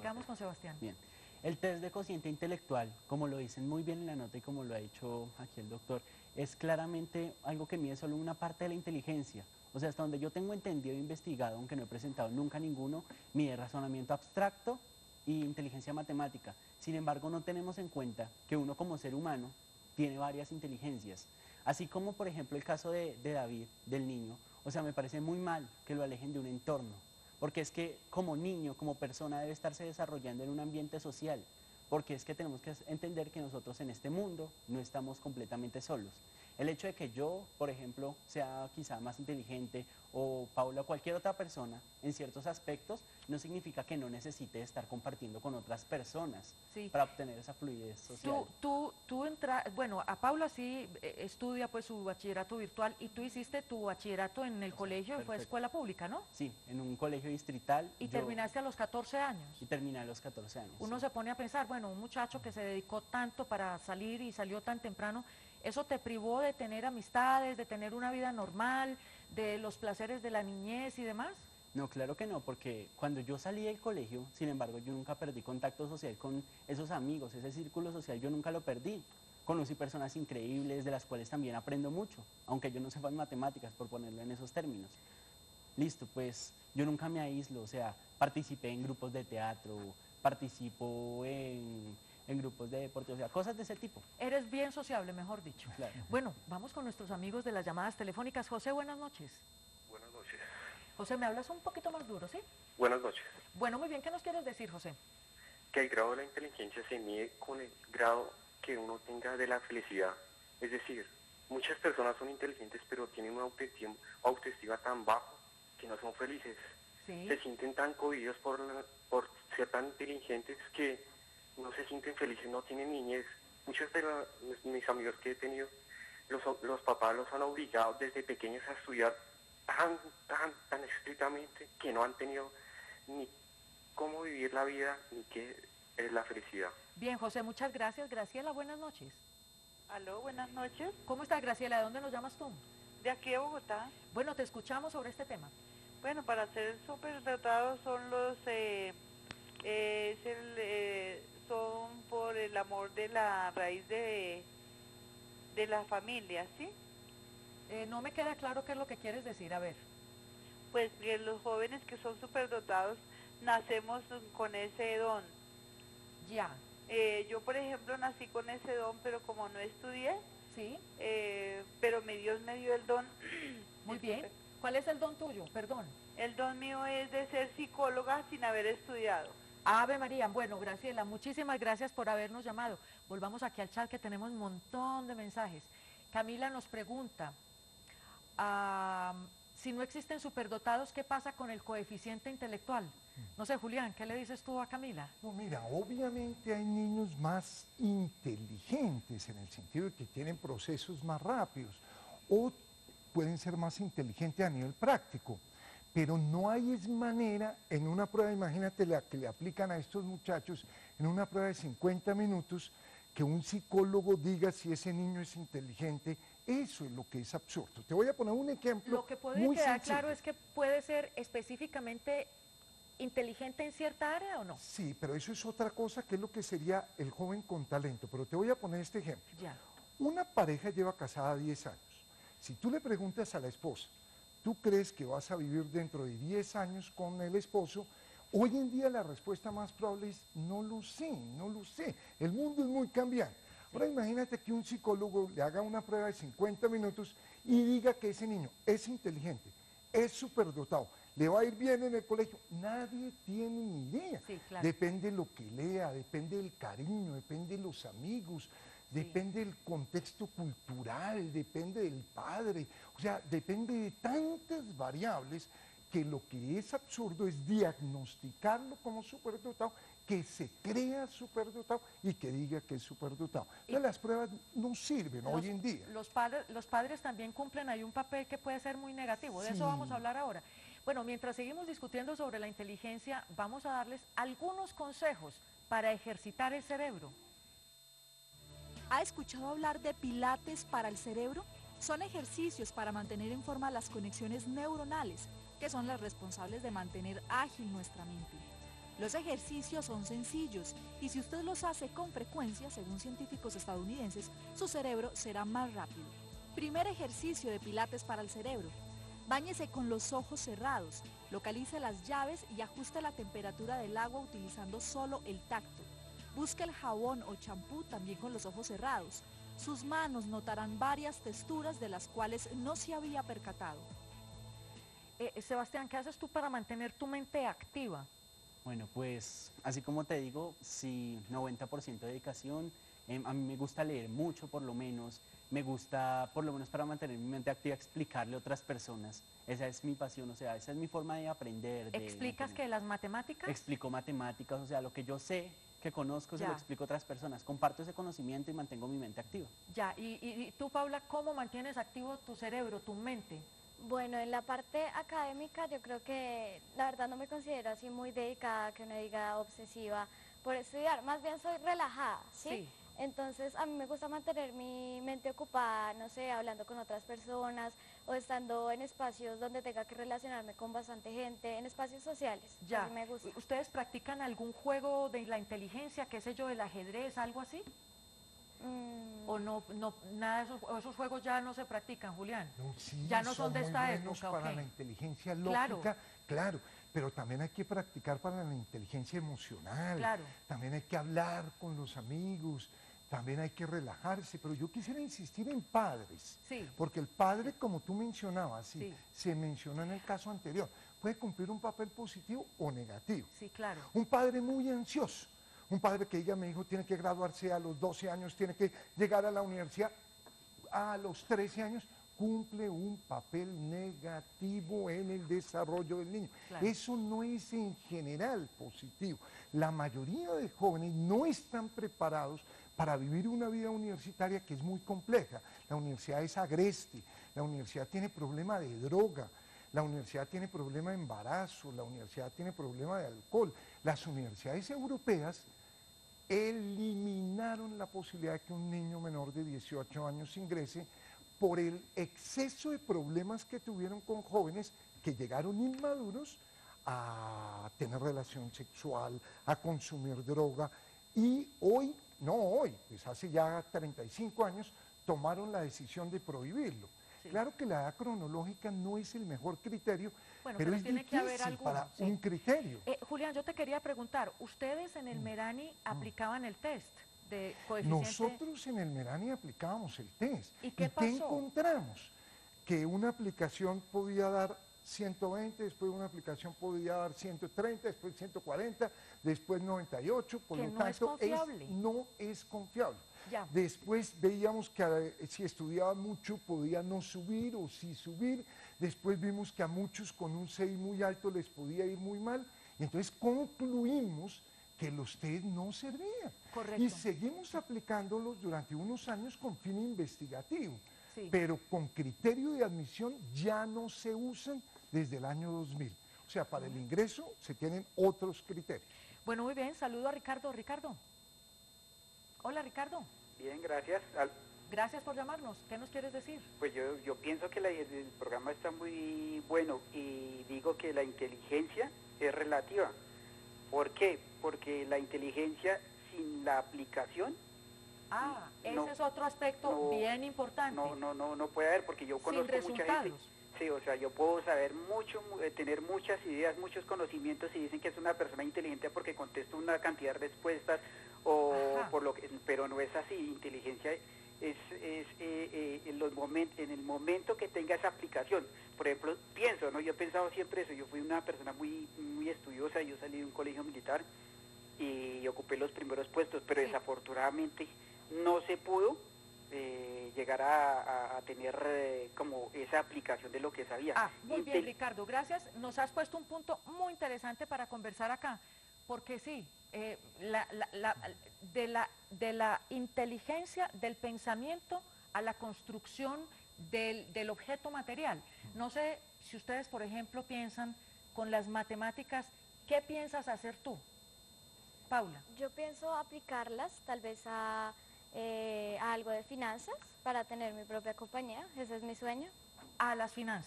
sigamos con Sebastián. Bien, el test de cociente intelectual, como lo dicen muy bien en la nota y como lo ha dicho aquí el doctor, es claramente algo que mide solo una parte de la inteligencia. O sea, hasta donde yo tengo entendido e investigado, aunque no he presentado nunca ninguno, mide razonamiento abstracto y inteligencia matemática. Sin embargo, no tenemos en cuenta que uno como ser humano tiene varias inteligencias. Así como, por ejemplo, el caso de David, del niño. O sea, me parece muy mal que lo alejen de un entorno, porque es que como niño, como persona, debe estarse desarrollando en un ambiente social, porque es que tenemos que entender que nosotros en este mundo no estamos completamente solos. El hecho de que yo, por ejemplo, sea quizá más inteligente o Paula, cualquier otra persona, en ciertos aspectos, no significa que no necesite estar compartiendo con otras personas Sí. para obtener esa fluidez social. Bueno, a Paula sí estudia pues su bachillerato virtual y tú hiciste tu bachillerato en el colegio, fue perfecto. escuela pública, ¿no? Sí, en un colegio distrital. Y terminaste a los 14 años. Y terminé a los 14 años. Uno sí. se pone a pensar, bueno, un muchacho que se dedicó tanto para salir y salió tan temprano, ¿eso te privó de tener amistades, de tener una vida normal, de los placeres de la niñez y demás? No, claro que no, porque cuando yo salí del colegio, sin embargo, yo nunca perdí contacto social con esos amigos, ese círculo social yo nunca lo perdí. Conocí personas increíbles de las cuales también aprendo mucho, aunque yo no sepa matemáticas, por ponerlo en esos términos. Listo, pues yo nunca me aíslo, o sea, participé en grupos de teatro, participo en grupos de deporte, o sea, cosas de ese tipo. Eres bien sociable, mejor dicho. Claro. Bueno, vamos con nuestros amigos de las llamadas telefónicas. José, buenas noches. Buenas noches. José, ¿me hablas un poquito más duro, sí? Buenas noches. Bueno, muy bien, ¿qué nos quieres decir, José? Que el grado de la inteligencia se mide con el grado que uno tenga de la felicidad. Es decir, muchas personas son inteligentes pero tienen una autoestima tan bajo que no son felices. Sí. Se sienten tan cohibidos por ser tan inteligentes que no se sienten felices, no tienen niñez. Muchos de mis amigos que he tenido, los papás los han obligado desde pequeños a estudiar tan estrictamente que no han tenido ni cómo vivir la vida ni qué es la felicidad. Bien, José, muchas gracias. Graciela, buenas noches. Aló, buenas noches. ¿Cómo estás, Graciela? ¿De dónde nos llamas tú? De aquí de Bogotá. Bueno, te escuchamos sobre este tema. Bueno, para ser superdotados son son por el amor de la raíz de la familia, ¿sí? No me queda claro qué es lo que quieres decir, a ver. Pues que los jóvenes que son superdotados nacemos con ese don. Ya. Yo, por ejemplo, nací con ese don, pero como no estudié, ¿Sí? pero Dios me dio el don. Muy bien. ¿Cuál es el don tuyo? Perdón. El don mío es de ser psicóloga sin haber estudiado. Ave María. Bueno, Graciela, muchísimas gracias por habernos llamado. Volvamos aquí al chat que tenemos un montón de mensajes. Camila nos pregunta, si no existen superdotados, ¿qué pasa con el coeficiente intelectual? No sé, Julián, ¿qué le dices tú a Camila? No, mira, obviamente hay niños más inteligentes en el sentido de que tienen procesos más rápidos o pueden ser más inteligentes a nivel práctico, pero no hay manera en una prueba, imagínate la que le aplican a estos muchachos, en una prueba de 50 minutos, que un psicólogo diga si ese niño es inteligente. Eso es lo que es absurdo. Te voy a poner un ejemplo. Lo que puede muy quedar sencillo. claro es que puede ser específicamente inteligente en cierta área o no. Sí, pero eso es otra cosa, que es lo que sería el joven con talento. Pero te voy a poner este ejemplo. Ya. Una pareja lleva casada 10 años. Si tú le preguntas a la esposa, ¿tú crees que vas a vivir dentro de 10 años con el esposo? Hoy en día la respuesta más probable es no lo sé, no lo sé. El mundo es muy cambiante. Ahora imagínate que un psicólogo le haga una prueba de 50 minutos y diga que ese niño es inteligente, es superdotado, le va a ir bien en el colegio. Nadie tiene ni idea. Sí, claro. Depende de lo que lea, depende del cariño, depende de los amigos, depende del contexto cultural, depende del padre. O sea, depende de tantas variables que lo que es absurdo es diagnosticarlo como superdotado, que se crea superdotado y que diga que es superdotado. Entonces las pruebas no sirven hoy en día. Los padres también cumplen ahí un papel que puede ser muy negativo, de eso vamos a hablar ahora. Bueno, mientras seguimos discutiendo sobre la inteligencia, vamos a darles algunos consejos para ejercitar el cerebro. ¿Ha escuchado hablar de pilates para el cerebro? Son ejercicios para mantener en forma las conexiones neuronales, que son las responsables de mantener ágil nuestra mente. Los ejercicios son sencillos y si usted los hace con frecuencia, según científicos estadounidenses, su cerebro será más rápido. Primer ejercicio de pilates para el cerebro. Báñese con los ojos cerrados, localice las llaves y ajuste la temperatura del agua utilizando solo el tacto. Busque el jabón o champú también con los ojos cerrados. Sus manos notarán varias texturas de las cuales no se había percatado. Sebastián, ¿qué haces tú para mantener tu mente activa? Bueno, pues así como te digo, sí, 90% de dedicación. A mí me gusta leer mucho, por lo menos. Me gusta, por lo menos para mantener mi mente activa, explicarle a otras personas. Esa es mi pasión, o sea, esa es mi forma de aprender. ¿Explicas que las matemáticas? Explico matemáticas, o sea, lo que yo sé, que conozco, se Ya. lo explico a otras personas. Comparto ese conocimiento y mantengo mi mente activa. Ya, y tú, Paula, ¿cómo mantienes activo tu cerebro, tu mente? Bueno, en la parte académica yo creo que la verdad no me considero así muy dedicada, que uno diga obsesiva por estudiar, más bien soy relajada, ¿sí? Sí. Entonces a mí me gusta mantener mi mente ocupada, no sé, hablando con otras personas o estando en espacios donde tenga que relacionarme con bastante gente, en espacios sociales, Ya. así me gusta. ¿Ustedes practican algún juego de la inteligencia, qué sé yo, el ajedrez, algo así? ¿O no, nada de esos juegos ya no se practican, Julián? No, sí, Ya no son de muy esta buenos época, para ¿ok? la inteligencia Claro. lógica, claro, pero también hay que practicar para la inteligencia emocional. Claro. También hay que hablar con los amigos, también hay que relajarse, pero yo quisiera insistir en padres, Sí. porque el padre, como tú mencionabas, Sí. se mencionó en el caso anterior, puede cumplir un papel positivo o negativo. Sí, claro. Un padre muy ansioso, un padre que diga, mi hijo tiene que graduarse a los 12 años, tiene que llegar a la universidad a los 13 años, cumple un papel negativo en el desarrollo del niño. Claro. Eso no es en general positivo. La mayoría de jóvenes no están preparados para vivir una vida universitaria que es muy compleja. La universidad es agreste, la universidad tiene problema de droga, la universidad tiene problema de embarazo, la universidad tiene problema de alcohol. Las universidades europeas eliminaron la posibilidad de que un niño menor de 18 años ingrese por el exceso de problemas que tuvieron con jóvenes que llegaron inmaduros a tener relación sexual, a consumir droga y hoy, no hoy, pues hace ya 35 años tomaron la decisión de prohibirlo. Sí. Claro que la edad cronológica no es el mejor criterio, Bueno, pero pero es tiene que haber difícil alguno, para sí. un criterio. Julián, yo te quería preguntar, ¿ustedes en el Merani aplicaban el test de coeficiente? Nosotros en el Merani aplicábamos el test. ¿Y qué pasó? encontramos? Que una aplicación podía dar 120, después una aplicación podía dar 130, después 140, después 98, por Que lo no es tanto confiable. no es confiable. Ya. Después veíamos que si estudiaba mucho podía no subir o sí subir, después vimos que a muchos con un 6 muy alto les podía ir muy mal, y entonces concluimos que los test no servían. Correcto. Y seguimos aplicándolos durante unos años con fin investigativo, Sí. pero con criterio de admisión ya no se usan desde el año 2000. O sea, para el ingreso se tienen otros criterios. Bueno, muy bien, saludo a Ricardo. Ricardo. Hola, Ricardo. Bien, gracias. Gracias por llamarnos. ¿Qué nos quieres decir? Pues yo pienso que el programa está muy bueno y digo que la inteligencia es relativa. ¿Por qué? Porque la inteligencia sin la aplicación Ah, no, ese es otro aspecto no, bien importante. no puede haber, porque yo Sin conozco mucha gente. resultados. Sí, o sea, yo puedo saber mucho, tener muchas ideas, muchos conocimientos y dicen que es una persona inteligente porque contesto una cantidad de respuestas o Ajá. por lo que, pero no es así. Inteligencia es en el momento que tenga esa aplicación. Por ejemplo, pienso, ¿no? Yo he pensado siempre eso. Yo fui una persona muy estudiosa. Yo salí de un colegio militar y ocupé los primeros puestos, pero Sí. desafortunadamente no se pudo llegar a tener como esa aplicación de lo que sabía. Ah, muy bien, Intel- Ricardo, gracias. Nos has puesto un punto muy interesante para conversar acá, porque sí, de la inteligencia del pensamiento a la construcción del objeto material. No sé si ustedes, por ejemplo, piensan con las matemáticas, ¿qué piensas hacer tú, Paula? Yo pienso aplicarlas tal vez a algo de finanzas para tener mi propia compañía, ese es mi sueño. A las finanzas.